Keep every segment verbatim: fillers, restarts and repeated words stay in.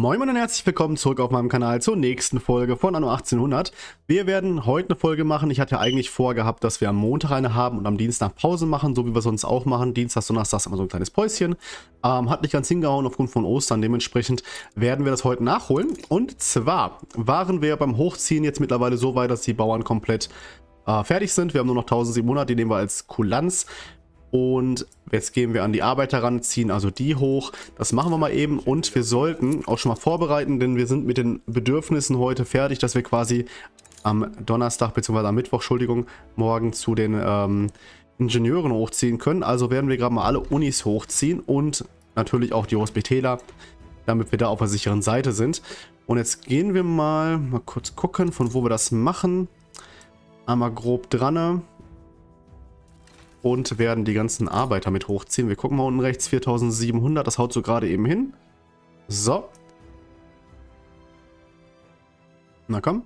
Moin und herzlich willkommen zurück auf meinem Kanal zur nächsten Folge von Anno achtzehnhundert. Wir werden heute eine Folge machen. Ich hatte eigentlich vorgehabt, dass wir am Montag eine haben und am Dienstag Pause machen, so wie wir sonst auch machen. Dienstag, Donnerstag immer so ein kleines Päuschen. Ähm, hat nicht ganz hingehauen aufgrund von Ostern. Dementsprechend werden wir das heute nachholen. Und zwar waren wir beim Hochziehen jetzt mittlerweile so weit, dass die Bauern komplett äh, fertig sind. Wir haben nur noch eintausendsiebenhundert, die nehmen wir als Kulanz. Und jetzt gehen wir an die Arbeiter ran, ziehen also die hoch. Das machen wir mal eben und wir sollten auch schon mal vorbereiten, denn wir sind mit den Bedürfnissen heute fertig, dass wir quasi am Donnerstag bzw. am Mittwoch, Entschuldigung, morgen zu den ähm, Ingenieuren hochziehen können. Also werden wir gerade mal alle Unis hochziehen und natürlich auch die Hospitäler, damit wir da auf der sicheren Seite sind. Und jetzt gehen wir mal, mal kurz gucken, von wo wir das machen. Einmal grob dran. Und werden die ganzen Arbeiter mit hochziehen. Wir gucken mal unten rechts, viertausendsiebenhundert, das haut so gerade eben hin. So. Na komm.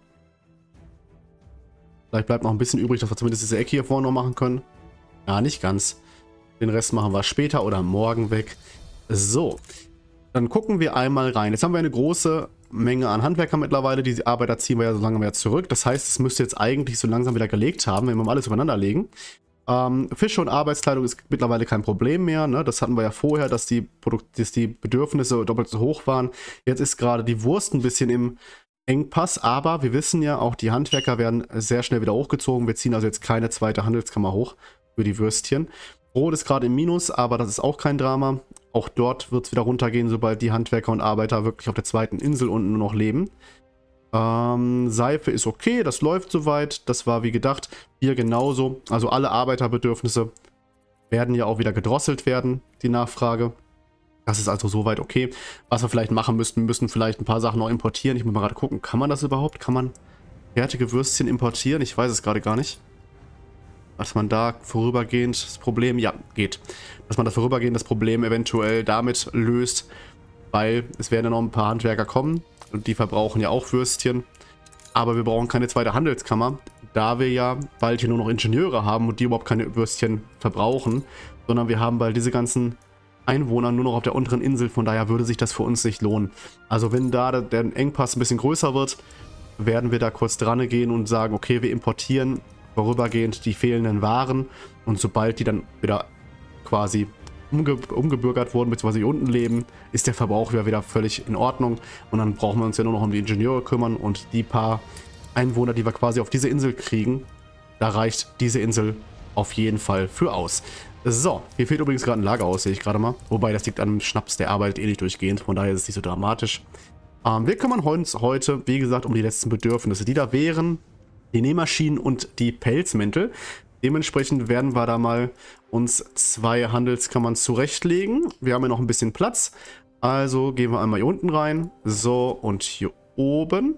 Vielleicht bleibt noch ein bisschen übrig, dass wir zumindest diese Ecke hier vorne noch machen können. Ja, nicht ganz. Den Rest machen wir später oder morgen weg. So. Dann gucken wir einmal rein. Jetzt haben wir eine große Menge an Handwerkern mittlerweile. Die Arbeiter ziehen wir ja so lange wieder zurück. Das heißt, es müsste jetzt eigentlich so langsam wieder gelegt haben, wenn wir mal alles übereinander legen. Ähm, Fische und Arbeitskleidung ist mittlerweile kein Problem mehr. Ne? Das hatten wir ja vorher, dass die, Produkt dass die Bedürfnisse doppelt so hoch waren. Jetzt ist gerade die Wurst ein bisschen im Engpass, aber wir wissen ja, auch die Handwerker werden sehr schnell wieder hochgezogen. Wir ziehen also jetzt keine zweite Handelskammer hoch für die Würstchen. Brot ist gerade im Minus, aber das ist auch kein Drama. Auch dort wird es wieder runtergehen, sobald die Handwerker und Arbeiter wirklich auf der zweiten Insel unten nur noch leben. Ähm, Seife ist okay, das läuft soweit, das war wie gedacht, hier genauso, also alle Arbeiterbedürfnisse werden ja auch wieder gedrosselt werden, die Nachfrage. Das ist also soweit okay. Was wir vielleicht machen müssten, müssen vielleicht ein paar Sachen noch importieren. Ich muss mal gerade gucken, kann man das überhaupt? Kann man fertige Würstchen importieren? Ich weiß es gerade gar nicht. Dass man da vorübergehend das Problem, ja, geht. Dass man das vorübergehend das Problem eventuell damit löst, weil es werden ja noch ein paar Handwerker kommen. Und die verbrauchen ja auch Würstchen. Aber wir brauchen keine zweite Handelskammer, da wir ja bald hier nur noch Ingenieure haben und die überhaupt keine Würstchen verbrauchen. Sondern wir haben bald diese ganzen Einwohner nur noch auf der unteren Insel. Von daher würde sich das für uns nicht lohnen. Also wenn da der Engpass ein bisschen größer wird, werden wir da kurz dran gehen und sagen, okay, wir importieren vorübergehend die fehlenden Waren. Und sobald die dann wieder quasi Umge umgebürgert wurden, beziehungsweise hier unten leben, ist der Verbrauch ja wieder völlig in Ordnung. Und dann brauchen wir uns ja nur noch um die Ingenieure kümmern und die paar Einwohner, die wir quasi auf diese Insel kriegen, da reicht diese Insel auf jeden Fall für aus. So, hier fehlt übrigens gerade ein Lagerhaus, sehe ich gerade mal. Wobei, das liegt an dem Schnaps, der arbeitet eh nicht durchgehend, von daher ist es nicht so dramatisch. Ähm, wir kümmern uns heute, wie gesagt, um die letzten Bedürfnisse, die da wären die Nähmaschinen und die Pelzmäntel. Dementsprechend werden wir da mal uns zwei Handelskammern zurechtlegen. Wir haben ja noch ein bisschen Platz. Also gehen wir einmal hier unten rein. So, und hier oben.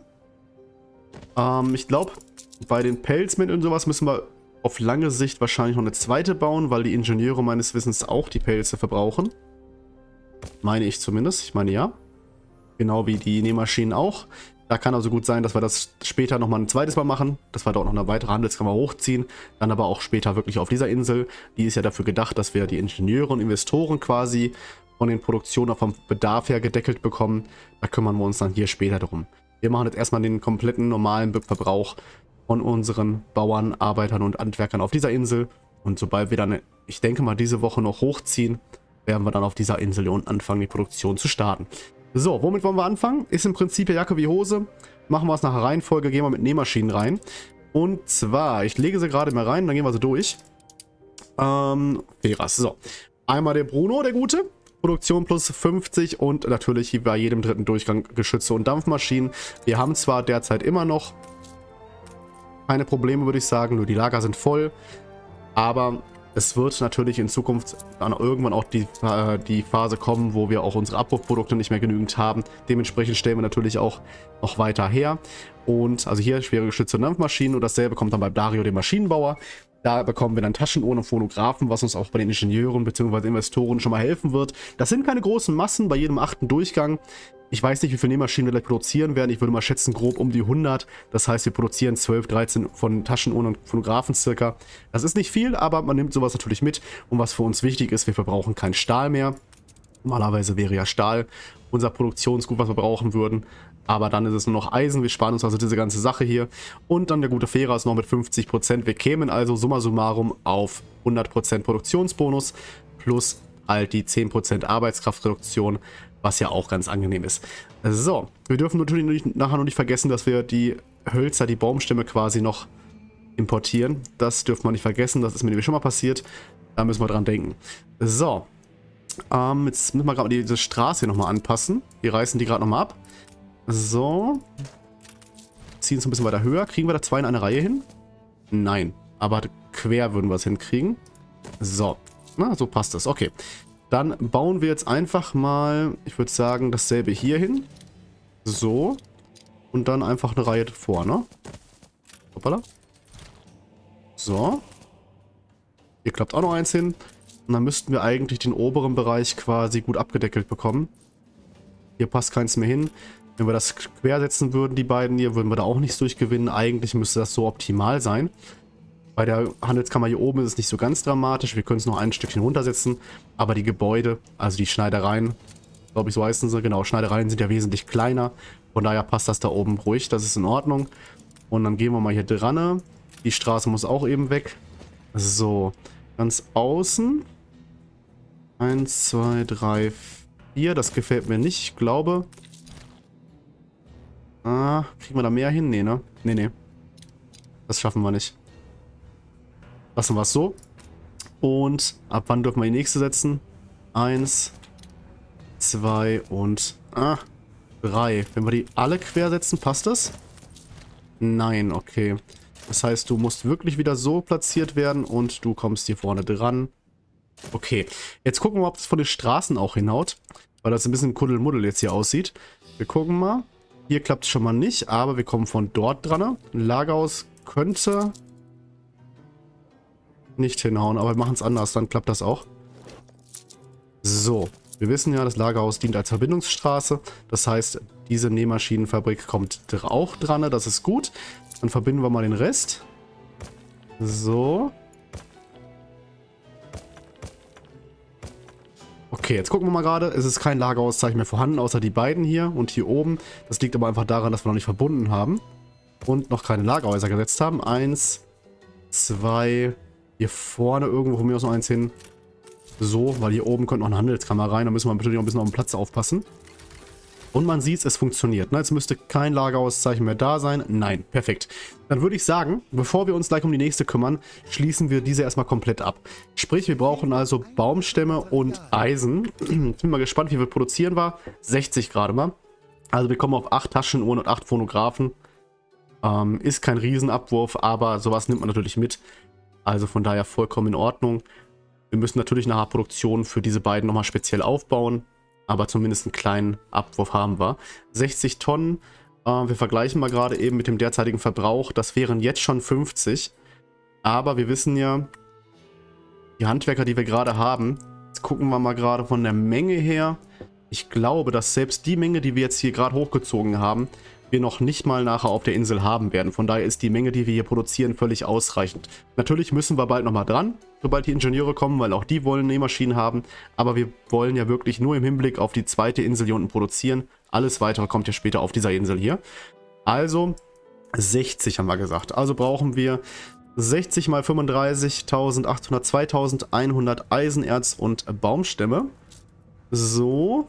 Ähm, ich glaube, bei den Pelzmänteln und sowas müssen wir auf lange Sicht wahrscheinlich noch eine zweite bauen, weil die Ingenieure meines Wissens auch die Pelze verbrauchen. Meine ich zumindest. Ich meine ja. Genau wie die Nähmaschinen auch. Da kann also gut sein, dass wir das später nochmal ein zweites Mal machen, dass wir dort noch eine weitere Handelskammer hochziehen, dann aber auch später wirklich auf dieser Insel. Die ist ja dafür gedacht, dass wir die Ingenieure und Investoren quasi von den Produktionen auch vom Bedarf her gedeckelt bekommen. Da kümmern wir uns dann hier später drum. Wir machen jetzt erstmal den kompletten normalen Verbrauch von unseren Bauern, Arbeitern und Handwerkern auf dieser Insel. Und sobald wir dann, ich denke mal, diese Woche noch hochziehen, werden wir dann auf dieser Insel hier unten anfangen, die Produktion zu starten. So, womit wollen wir anfangen? Ist im Prinzip ja Jacke wie Hose. Machen wir es nach der Reihenfolge, gehen wir mit Nähmaschinen rein. Und zwar, ich lege sie gerade mal rein, dann gehen wir sie durch. Ähm, Veras, so. Einmal der Bruno, der Gute. Produktion plus fünfzig und natürlich bei jedem dritten Durchgang Geschütze und Dampfmaschinen. Wir haben zwar derzeit immer noch keine Probleme, würde ich sagen, nur die Lager sind voll. Aber es wird natürlich in Zukunft dann irgendwann auch die, äh, die Phase kommen, wo wir auch unsere Abbruchprodukte nicht mehr genügend haben. Dementsprechend stellen wir natürlich auch noch weiter her. Und also hier schwere Geschütze und Dampfmaschinen und dasselbe kommt dann bei Dario, dem Maschinenbauer. Da bekommen wir dann Taschenuhren und Phonographen, was uns auch bei den Ingenieuren bzw. Investoren schon mal helfen wird. Das sind keine großen Massen bei jedem achten Durchgang. Ich weiß nicht, wie viele Nähmaschinen wir gleich produzieren werden. Ich würde mal schätzen, grob um die hundert. Das heißt, wir produzieren zwölf, dreizehn von Taschenuhren und Phonographen circa. Das ist nicht viel, aber man nimmt sowas natürlich mit. Und was für uns wichtig ist, wir verbrauchen keinen Stahl mehr. Normalerweise wäre ja Stahl unser Produktionsgut, was wir brauchen würden. Aber dann ist es nur noch Eisen. Wir sparen uns also diese ganze Sache hier. Und dann der gute Feras noch mit fünfzig Prozent. Wir kämen also summa summarum auf hundert Prozent Produktionsbonus plus halt die zehn Prozent Arbeitskraftreduktion, was ja auch ganz angenehm ist. So, wir dürfen natürlich nicht, nachher noch nicht vergessen, dass wir die Hölzer, die Baumstämme quasi noch importieren. Das dürfen wir nicht vergessen, das ist mir nämlich schon mal passiert. Da müssen wir dran denken. So, ähm, jetzt müssen wir gerade diese Straße hier nochmal anpassen. Wir reißen die gerade nochmal ab. So, ziehen es ein bisschen weiter höher. Kriegen wir da zwei in eine Reihe hin? Nein, aber quer würden wir es hinkriegen. So, na, so passt das. Okay, dann bauen wir jetzt einfach mal, ich würde sagen, dasselbe hier hin. So, und dann einfach eine Reihe vor, ne? Hoppala. So. Hier klappt auch noch eins hin. Und dann müssten wir eigentlich den oberen Bereich quasi gut abgedeckelt bekommen. Hier passt keins mehr hin. Wenn wir das quersetzen würden, die beiden hier, würden wir da auch nichts durchgewinnen. Eigentlich müsste das so optimal sein. Bei der Handelskammer hier oben ist es nicht so ganz dramatisch. Wir können es noch ein Stückchen runtersetzen. Aber die Gebäude, also die Schneidereien, glaube ich, so heißen sie. Genau, Schneidereien sind ja wesentlich kleiner. Von daher passt das da oben ruhig. Das ist in Ordnung. Und dann gehen wir mal hier dran. Die Straße muss auch eben weg. So, ganz außen. Eins, zwei, drei, vier. Das gefällt mir nicht. Ich glaube... Ah, kriegen wir da mehr hin? Nee, ne? Nee, nee. Das schaffen wir nicht. Lassen wir es so. Und ab wann dürfen wir die nächste setzen? Eins, zwei und... Ah, drei. Wenn wir die alle quer setzen, passt das? Nein, okay. Das heißt, du musst wirklich wieder so platziert werden und du kommst hier vorne dran. Okay, jetzt gucken wir mal, ob das von den Straßen auch hinhaut. Weil das ein bisschen Kuddelmuddel jetzt hier aussieht. Wir gucken mal. Hier klappt es schon mal nicht, aber wir kommen von dort dran. Ein Lagerhaus könnte nicht hinhauen, aber wir machen es anders, dann klappt das auch. So, wir wissen ja, das Lagerhaus dient als Verbindungsstraße. Das heißt, diese Nähmaschinenfabrik kommt auch dran, das ist gut. Dann verbinden wir mal den Rest. So. Okay, jetzt gucken wir mal gerade. Es ist kein Lagerauszeichen mehr vorhanden, außer die beiden hier und hier oben. Das liegt aber einfach daran, dass wir noch nicht verbunden haben. Und noch keine Lagerhäuser gesetzt haben. Eins, zwei, hier vorne irgendwo von mir aus noch eins hin. So, weil hier oben kommt noch eine Handelskammer rein. Da müssen wir natürlich noch ein bisschen auf den Platz aufpassen. Und man sieht, es funktioniert. Ne? Jetzt müsste kein Lagerauszeichen mehr da sein. Nein, perfekt. Dann würde ich sagen, bevor wir uns gleich um die nächste kümmern, schließen wir diese erstmal komplett ab. Sprich, wir brauchen also Baumstämme und Eisen. Ich bin mal gespannt, wie wir produzieren war. sechzig gerade mal. Also wir kommen auf acht Taschenuhren und acht Phonographen. Ähm, ist kein Riesenabwurf, aber sowas nimmt man natürlich mit. Also von daher vollkommen in Ordnung. Wir müssen natürlich nachher Produktion für diese beiden nochmal speziell aufbauen. Aber zumindest einen kleinen Abwurf haben wir. sechzig Tonnen. Äh, wir vergleichen mal gerade eben mit dem derzeitigen Verbrauch. Das wären jetzt schon fünfzig. Aber wir wissen ja, die Handwerker, die wir gerade haben, jetzt gucken wir mal gerade von der Menge her. Ich glaube, dass selbst die Menge, die wir jetzt hier gerade hochgezogen haben, wir noch nicht mal nachher auf der Insel haben werden. Von daher ist die Menge, die wir hier produzieren, völlig ausreichend. Natürlich müssen wir bald nochmal dran, sobald die Ingenieure kommen, weil auch die wollen Nähmaschinen haben. Aber wir wollen ja wirklich nur im Hinblick auf die zweite Insel hier unten produzieren. Alles weitere kommt ja später auf dieser Insel hier. Also sechzig haben wir gesagt. Also brauchen wir sechzig mal fünfunddreißigtausendachthundert, zweitausendeinhundert Eisenerz und Baumstämme. So.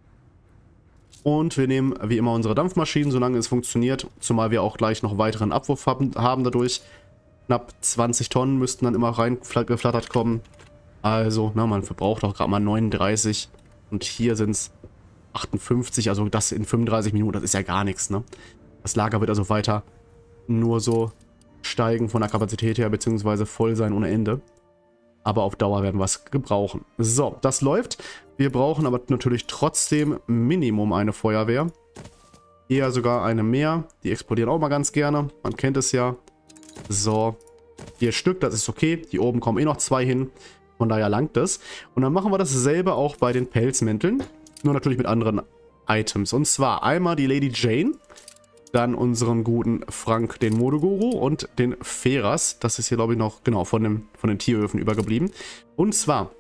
Und wir nehmen wie immer unsere Dampfmaschinen, solange es funktioniert. Zumal wir auch gleich noch weiteren Abwurf haben, haben dadurch. Knapp zwanzig Tonnen müssten dann immer reingeflattert kommen. Also, na, man verbraucht auch gerade mal neununddreißig. Und hier sind es achtundfünfzig. Also das in fünfunddreißig Minuten, das ist ja gar nichts, ne? Das Lager wird also weiter nur so steigen von der Kapazität her, beziehungsweise voll sein ohne Ende. Aber auf Dauer werden wir es gebrauchen. So, das läuft. Wir brauchen aber natürlich trotzdem Minimum eine Feuerwehr. Eher sogar eine mehr. Die explodieren auch mal ganz gerne. Man kennt es ja. So, vier Stück, das ist okay. Hier oben kommen eh noch zwei hin. Von daher langt es. Und dann machen wir dasselbe auch bei den Pelzmänteln. Nur natürlich mit anderen Items. Und zwar einmal die Lady Jane. Dann unseren guten Frank, den Modeguru, und den Feras. Das ist hier, glaube ich, noch genau von, dem, von den Tierhöfen übergeblieben. Und zwar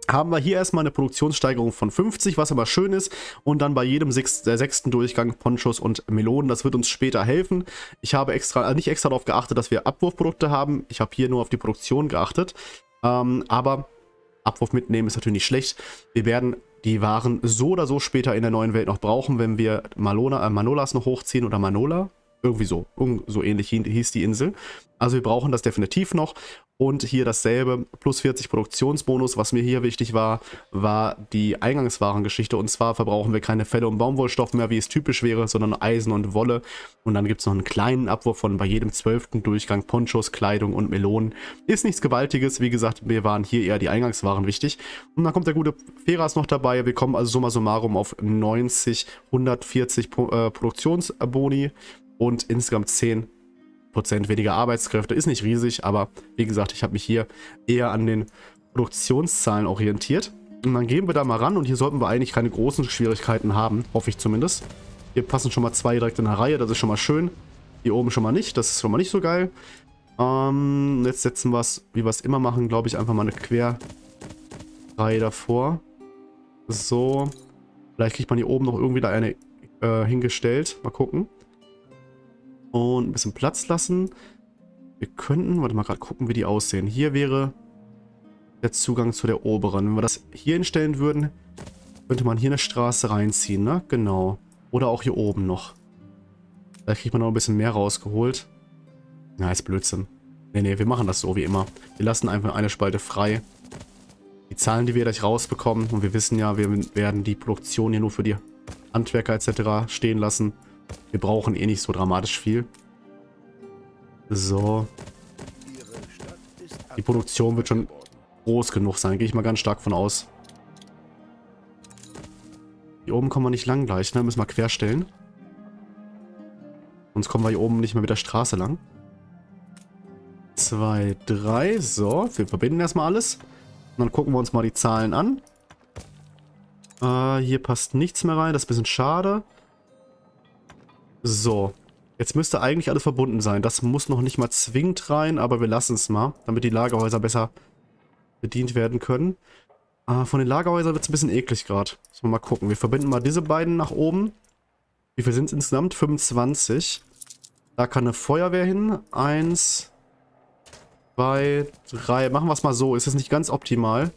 haben wir hier erstmal eine Produktionssteigerung von fünfzig, was aber schön ist. Und dann bei jedem sechs, der sechsten Durchgang Ponchos und Melonen. Das wird uns später helfen. Ich habe extra, also nicht extra darauf geachtet, dass wir Abwurfprodukte haben. Ich habe hier nur auf die Produktion geachtet. Ähm, aber Abwurf mitnehmen ist natürlich nicht schlecht. Wir werden die Waren so oder so später in der neuen Welt noch brauchen, wenn wir Malona, äh, Manolas noch hochziehen oder Manola. Irgendwie so. So ähnlich hieß die Insel. Also wir brauchen das definitiv noch. Und hier dasselbe, plus vierzig Produktionsbonus. Was mir hier wichtig war, war die Eingangswarengeschichte. Und zwar verbrauchen wir keine Felle und Baumwollstoff mehr, wie es typisch wäre, sondern Eisen und Wolle. Und dann gibt es noch einen kleinen Abwurf von bei jedem zwölften Durchgang Ponchos, Kleidung und Melonen. Ist nichts Gewaltiges. Wie gesagt, mir waren hier eher die Eingangswaren wichtig. Und dann kommt der gute Feras noch dabei. Wir kommen also summa summarum auf neunzig, hundertvierzig äh, Produktionsboni und insgesamt zehn Prozent weniger Arbeitskräfte. Ist nicht riesig, aber wie gesagt, ich habe mich hier eher an den Produktionszahlen orientiert. Und dann gehen wir da mal ran und hier sollten wir eigentlich keine großen Schwierigkeiten haben, hoffe ich zumindest. Hier passen schon mal zwei direkt in der Reihe, das ist schon mal schön. Hier oben schon mal nicht, das ist schon mal nicht so geil. Ähm, jetzt setzen wir es, wie wir es immer machen, glaube ich, einfach mal eine Querreihe davor. So. Vielleicht kriegt man hier oben noch irgendwie da eine äh, hingestellt. Mal gucken. Und ein bisschen Platz lassen. Wir könnten, warte mal gerade gucken, wie die aussehen. Hier wäre der Zugang zu der oberen. Wenn wir das hier hinstellen würden, könnte man hier eine Straße reinziehen, ne? Genau. Oder auch hier oben noch. Da kriegt man noch ein bisschen mehr rausgeholt. Na, ist Blödsinn. Nee, nee, wir machen das so wie immer. Wir lassen einfach eine Spalte frei. Die Zahlen, die wir gleich rausbekommen, und wir wissen ja, wir werden die Produktion hier nur für die Handwerker et cetera stehen lassen. Wir brauchen eh nicht so dramatisch viel. So. Die Produktion wird schon groß genug sein. Gehe ich mal ganz stark von aus. Hier oben kommen wir nicht lang gleich, ne? Müssen wir querstellen. Sonst kommen wir hier oben nicht mehr mit der Straße lang. Zwei, drei. So, wir verbinden erstmal alles. Und dann gucken wir uns mal die Zahlen an. Äh, hier passt nichts mehr rein. Das ist ein bisschen schade. So, jetzt müsste eigentlich alles verbunden sein. Das muss noch nicht mal zwingend rein, aber wir lassen es mal, damit die Lagerhäuser besser bedient werden können. Äh, von den Lagerhäusern wird es ein bisschen eklig gerade. Müssen wir mal gucken. Wir verbinden mal diese beiden nach oben. Wie viel sind es insgesamt? fünfundzwanzig. Da kann eine Feuerwehr hin. Eins, zwei, drei. Machen wir es mal so. Ist das nicht ganz optimal.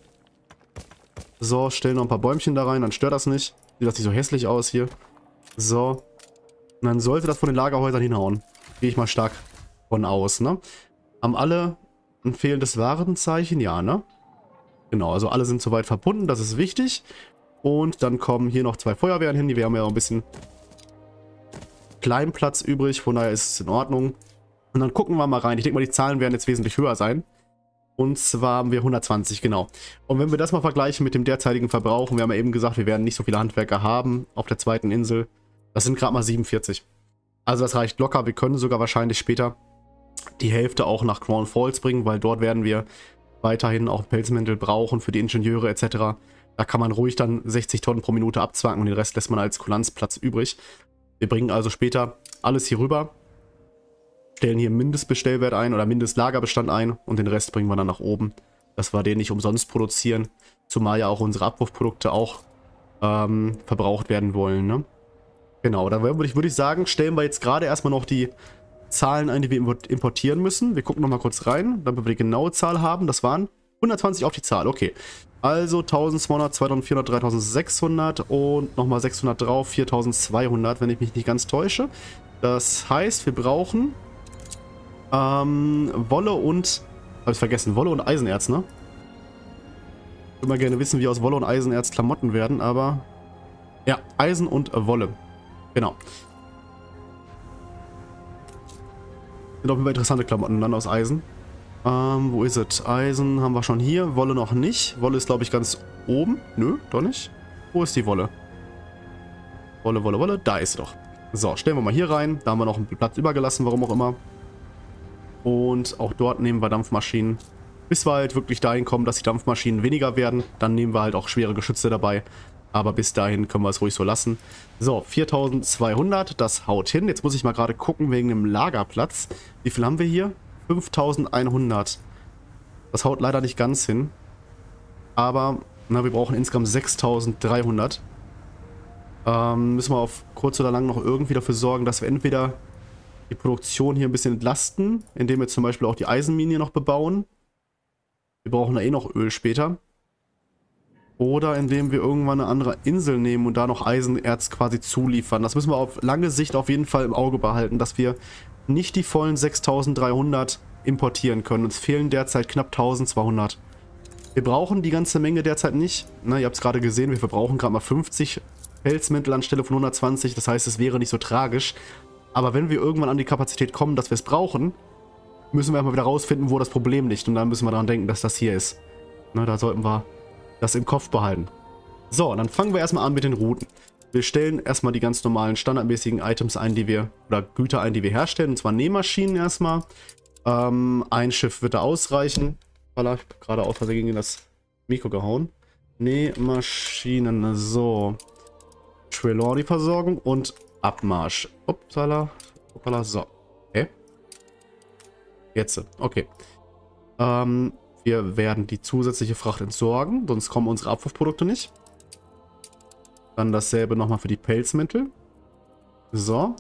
So, stellen noch ein paar Bäumchen da rein, dann stört das nicht. Sieht das nicht so hässlich aus hier. So. Und dann sollte das von den Lagerhäusern hinhauen. Gehe ich mal stark von aus, ne? Haben alle ein fehlendes Warenzeichen? Ja, ne? Genau, also alle sind soweit verbunden, das ist wichtig. Und dann kommen hier noch zwei Feuerwehren hin, die haben ja auch ein bisschen Kleinplatz übrig, von daher ist es in Ordnung. Und dann gucken wir mal rein. Ich denke mal, die Zahlen werden jetzt wesentlich höher sein. Und zwar haben wir hundertzwanzig, genau. Und wenn wir das mal vergleichen mit dem derzeitigen Verbrauch, wir haben ja eben gesagt, wir werden nicht so viele Handwerker haben auf der zweiten Insel. Das sind gerade mal siebenundvierzig. Also das reicht locker. Wir können sogar wahrscheinlich später die Hälfte auch nach Crown Falls bringen, weil dort werden wir weiterhin auch Pelzmäntel brauchen für die Ingenieure et cetera. Da kann man ruhig dann sechzig Tonnen pro Minute abzwacken und den Rest lässt man als Kulanzplatz übrig. Wir bringen also später alles hier rüber, stellen hier Mindestbestellwert ein oder Mindestlagerbestand ein und den Rest bringen wir dann nach oben, dass wir den nicht umsonst produzieren, zumal ja auch unsere Abwurfprodukte auch ähm, verbraucht werden wollen, ne? Genau, da würde ich, würde ich sagen, stellen wir jetzt gerade erstmal noch die Zahlen ein, die wir importieren müssen. Wir gucken nochmal kurz rein, damit wir die genaue Zahl haben. Das waren hundertzwanzig auf die Zahl, okay. Also eintausendzweihundert, zweitausendvierhundert, dreitausendsechshundert und nochmal sechshundert drauf, viertausendzweihundert, wenn ich mich nicht ganz täusche. Das heißt, wir brauchen ähm, Wolle und, habe ich vergessen, Wolle und Eisenerz, ne? Ich würde mal gerne wissen, wie aus Wolle und Eisenerz Klamotten werden, aber ja, Eisen und Wolle. Genau. Sind auf jeden Fall interessante Klamotten dann aus Eisen. Ähm, wo ist es? Eisen haben wir schon hier. Wolle noch nicht. Wolle ist, glaube ich, ganz oben. Nö, doch nicht. Wo ist die Wolle? Wolle, Wolle, Wolle. Da ist sie doch. So, stellen wir mal hier rein. Da haben wir noch einen Platz übergelassen, warum auch immer. Und auch dort nehmen wir Dampfmaschinen. Bis wir halt wirklich dahin kommen, dass die Dampfmaschinen weniger werden. Dann nehmen wir halt auch schwere Geschütze dabei. Aber bis dahin können wir es ruhig so lassen. So, viertausendzweihundert, das haut hin. Jetzt muss ich mal gerade gucken wegen dem Lagerplatz. Wie viel haben wir hier? fünftausendeinhundert. Das haut leider nicht ganz hin. Aber Na, wir brauchen insgesamt sechstausenddreihundert. Ähm, müssen wir auf kurz oder lang noch irgendwie dafür sorgen, dass wir entweder die Produktion hier ein bisschen entlasten, indem wir zum Beispiel auch die Eisenmine hier noch bebauen. Wir brauchen da eh noch Öl später. Oder indem wir irgendwann eine andere Insel nehmen und da noch Eisenerz quasi zuliefern. Das müssen wir auf lange Sicht auf jeden Fall im Auge behalten, dass wir nicht die vollen sechstausenddreihundert importieren können. Uns fehlen derzeit knapp eintausendzweihundert. Wir brauchen die ganze Menge derzeit nicht. Na, ihr habt es gerade gesehen, wir verbrauchen gerade mal fünfzig Pelzmäntel anstelle von hundertzwanzig. Das heißt, es wäre nicht so tragisch. Aber wenn wir irgendwann an die Kapazität kommen, dass wir es brauchen, müssen wir erstmal wieder rausfinden, wo das Problem liegt. Und dann müssen wir daran denken, dass das hier ist. Na, da sollten wir das im Kopf behalten. So, dann fangen wir erstmal an mit den Routen. Wir stellen erstmal die ganz normalen standardmäßigen Items ein, die wir, oder Güter ein, die wir herstellen. Und zwar Nähmaschinen erstmal. Ähm, ein Schiff wird da ausreichen. Voilà, ich habe gerade aus Versehen gegen das Mikro gehauen. Nähmaschinen, so. Trelawney-Versorgung und Abmarsch. Upsala, upsala, so. Okay. Jetzt, okay. Ähm, wir werden die zusätzliche Fracht entsorgen, sonst kommen unsere Abwurfprodukte nicht. Dann dasselbe nochmal für die Pelzmäntel. So.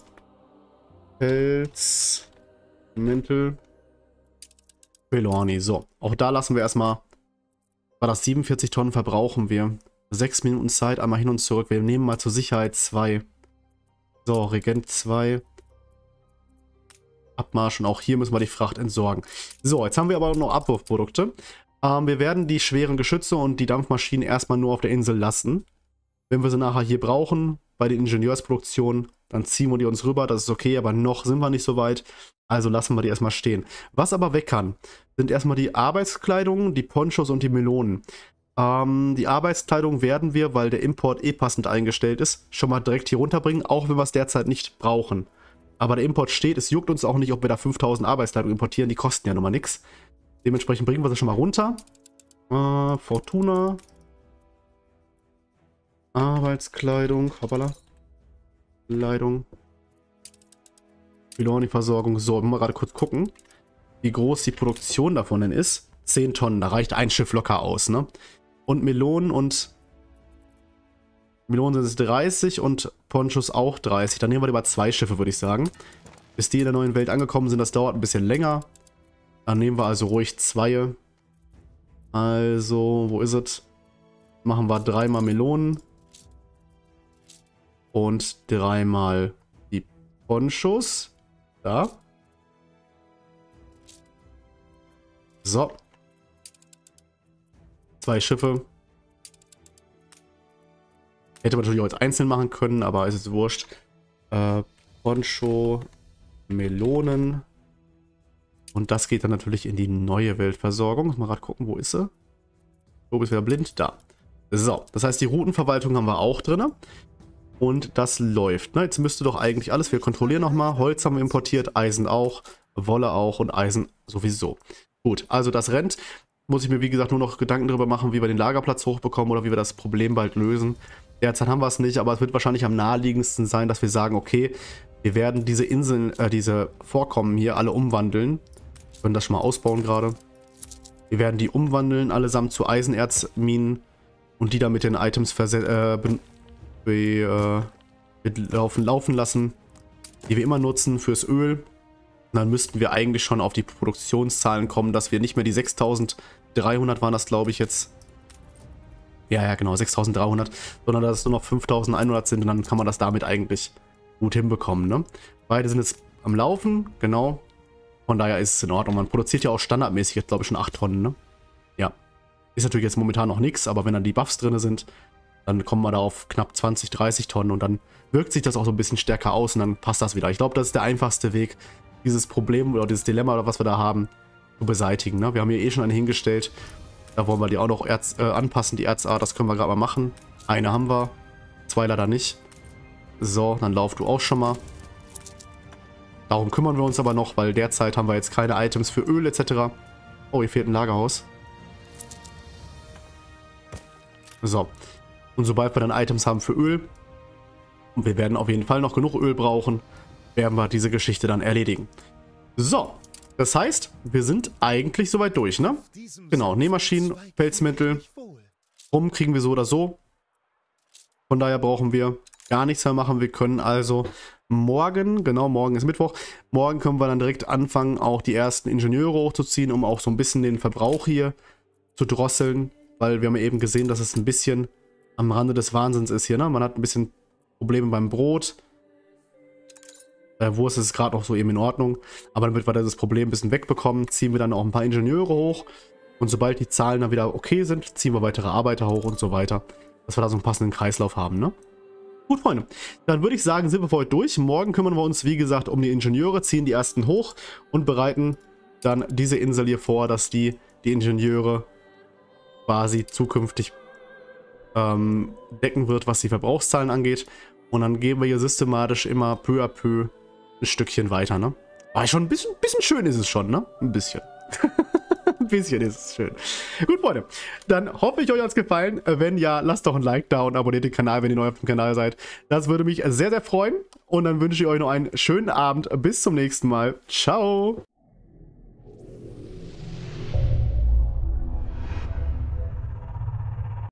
Pelzmäntel. Trelawney, so. Auch da lassen wir erstmal, war das siebenundvierzig Tonnen verbrauchen wir. Sechs Minuten Zeit, einmal hin und zurück. Wir nehmen mal zur Sicherheit zwei. So, Regent zwei. Abmarsch und auch hier müssen wir die Fracht entsorgen. So, jetzt haben wir aber noch Abwurfprodukte. Ähm, wir werden die schweren Geschütze und die Dampfmaschinen erstmal nur auf der Insel lassen. Wenn wir sie nachher hier brauchen, bei den Ingenieursproduktionen, dann ziehen wir die uns rüber. Das ist okay, aber noch sind wir nicht so weit. Also lassen wir die erstmal stehen. Was aber weg kann, sind erstmal die Arbeitskleidung, die Ponchos und die Melonen. Ähm, die Arbeitskleidung werden wir, weil der Import eh passend eingestellt ist, schon mal direkt hier runterbringen, auch wenn wir es derzeit nicht brauchen. Aber der Import steht, es juckt uns auch nicht, ob wir da fünftausend Arbeitskleidung importieren, die kosten ja nun mal nichts. Dementsprechend bringen wir sie schon mal runter. Äh, Fortuna. Arbeitskleidung, hoppala. Kleidung. Trelawney-Versorgung. So, wir mal gerade kurz gucken, wie groß die Produktion davon denn ist. zehn Tonnen, da reicht ein Schiff locker aus, ne? Und Melonen und Melonen sind es dreißig und Ponchos auch dreißig. Dann nehmen wir lieber zwei Schiffe, würde ich sagen. Bis die in der neuen Welt angekommen sind, das dauert ein bisschen länger. Dann nehmen wir also ruhig zwei. Also, wo ist es? Machen wir dreimal Melonen. Und dreimal die Ponchos. Da. So. Zwei Schiffe. Hätte man natürlich auch jetzt einzeln machen können, aber ist jetzt wurscht. Äh, Poncho, Melonen. Und das geht dann natürlich in die neue Weltversorgung. Muss mal gerade gucken, wo ist sie? Wo bist du wieder blind? Da. So, das heißt, die Routenverwaltung haben wir auch drin. Und das läuft. Na, jetzt müsste doch eigentlich alles. Wir kontrollieren nochmal. Holz haben wir importiert, Eisen auch, Wolle auch und Eisen sowieso. Gut, also das rennt. Muss ich mir, wie gesagt, nur noch Gedanken darüber machen, wie wir den Lagerplatz hochbekommen oder wie wir das Problem bald lösen. Derzeit haben wir es nicht, aber es wird wahrscheinlich am naheliegendsten sein, dass wir sagen, okay, wir werden diese Inseln, äh, diese Vorkommen hier alle umwandeln. Wir können das schon mal ausbauen gerade. Wir werden die umwandeln, allesamt zu Eisenerzminen und die dann mit den Items äh, be, äh, laufen, laufen lassen, die wir immer nutzen fürs Öl. Und dann müssten wir eigentlich schon auf die Produktionszahlen kommen, dass wir nicht mehr die sechstausenddreihundert waren das, glaube ich, jetzt. Ja, ja, genau, sechstausenddreihundert, sondern dass es nur noch fünftausendeinhundert sind und dann kann man das damit eigentlich gut hinbekommen, ne? Beide sind jetzt am Laufen, genau. Von daher ist es in Ordnung. Man produziert ja auch standardmäßig jetzt, glaube ich, schon acht Tonnen, ne? Ja. Ist natürlich jetzt momentan noch nichts, aber wenn dann die Buffs drin sind, dann kommen wir da auf knapp zwanzig, dreißig Tonnen und dann wirkt sich das auch so ein bisschen stärker aus und dann passt das wieder. Ich glaube, das ist der einfachste Weg, dieses Problem oder dieses Dilemma, oder was wir da haben, zu beseitigen, ne? Wir haben hier eh schon eine hingestellt. Da wollen wir die auch noch Erz, äh, anpassen, die Erzart. Das können wir gerade mal machen. Eine haben wir, zwei leider nicht. So, dann lauf du auch schon mal. Darum kümmern wir uns aber noch, weil derzeit haben wir jetzt keine Items für Öl et cetera. Oh, hier fehlt ein Lagerhaus. So. Und sobald wir dann Items haben für Öl, und wir werden auf jeden Fall noch genug Öl brauchen, werden wir diese Geschichte dann erledigen. So. Das heißt, wir sind eigentlich soweit durch, ne? Genau, Nähmaschinen, Pelzmäntel. Strom kriegen wir so oder so. Von daher brauchen wir gar nichts mehr machen. Wir können also morgen, genau, morgen ist Mittwoch, morgen können wir dann direkt anfangen, auch die ersten Ingenieure hochzuziehen, um auch so ein bisschen den Verbrauch hier zu drosseln, weil wir haben ja eben gesehen, dass es ein bisschen am Rande des Wahnsinns ist hier, ne? Man hat ein bisschen Probleme beim Brot. Bei Wurst ist es gerade noch so eben in Ordnung, aber damit wir das Problem ein bisschen wegbekommen, ziehen wir dann auch ein paar Ingenieure hoch und sobald die Zahlen dann wieder okay sind, ziehen wir weitere Arbeiter hoch und so weiter, dass wir da so einen passenden Kreislauf haben, ne? Gut, Freunde, dann würde ich sagen, sind wir für heute durch. Morgen kümmern wir uns, wie gesagt, um die Ingenieure, ziehen die ersten hoch und bereiten dann diese Insel hier vor, dass die, die Ingenieure quasi zukünftig ähm, decken wird, was die Verbrauchszahlen angeht. Und dann gehen wir hier systematisch immer peu à peu ein Stückchen weiter, ne? Aber schon ein bisschen, bisschen schön ist es schon, ne? Ein bisschen. Ein bisschen ist es schön. Gut, Freunde. Dann hoffe ich, euch hat es gefallen. Wenn ja, lasst doch ein Like da und abonniert den Kanal, wenn ihr neu auf dem Kanal seid. Das würde mich sehr, sehr freuen. Und dann wünsche ich euch noch einen schönen Abend. Bis zum nächsten Mal. Ciao.